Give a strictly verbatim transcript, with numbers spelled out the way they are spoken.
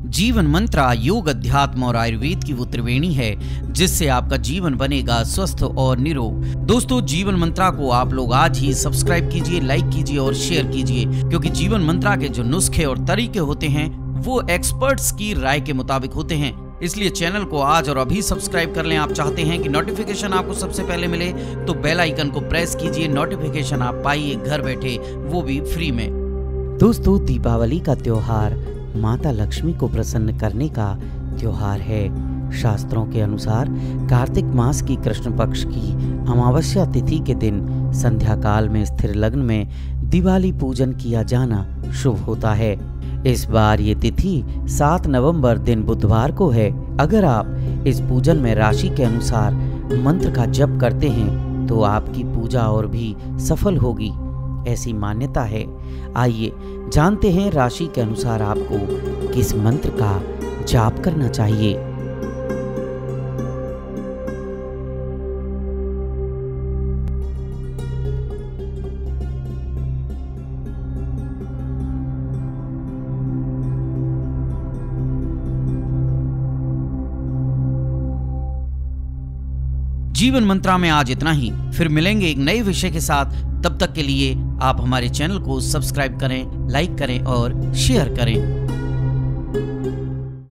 जीवन मंत्रा योग, अध्यात्म और आयुर्वेद की वो त्रिवेणी है जिससे आपका जीवन बनेगा स्वस्थ और निरोग। दोस्तों, जीवन मंत्रा को आप लोग आज ही सब्सक्राइब कीजिए, लाइक कीजिए और शेयर कीजिए, क्योंकि जीवन मंत्रा के जो नुस्खे और तरीके होते हैं वो एक्सपर्ट्स की राय के मुताबिक होते हैं। इसलिए चैनल को आज और अभी सब्सक्राइब कर लें। आप चाहते हैं कि नोटिफिकेशन आपको सबसे पहले मिले तो बेल आइकन को प्रेस कीजिए। नोटिफिकेशन आप पाइए घर बैठे, वो भी फ्री में। दोस्तों, दीपावली का त्योहार माता लक्ष्मी को प्रसन्न करने का त्योहार है। शास्त्रों के अनुसार कार्तिक मास की कृष्ण पक्ष की अमावस्या तिथि के दिन संध्या काल में स्थिर लग्न में दिवाली पूजन किया जाना शुभ होता है। इस बार ये तिथि सात नवंबर दिन बुधवार को है। अगर आप इस पूजन में राशि के अनुसार मंत्र का जप करते हैं तो आपकी पूजा और भी सफल होगी, ऐसी मान्यता है। आइए जानते हैं राशि के अनुसार आपको किस मंत्र का जाप करना चाहिए। जीवन मंत्रा में आज इतना ही। फिर मिलेंगे एक नए विषय के साथ। तब तक के लिए आप हमारे चैनल को सब्सक्राइब करें, लाइक करें और शेयर करें।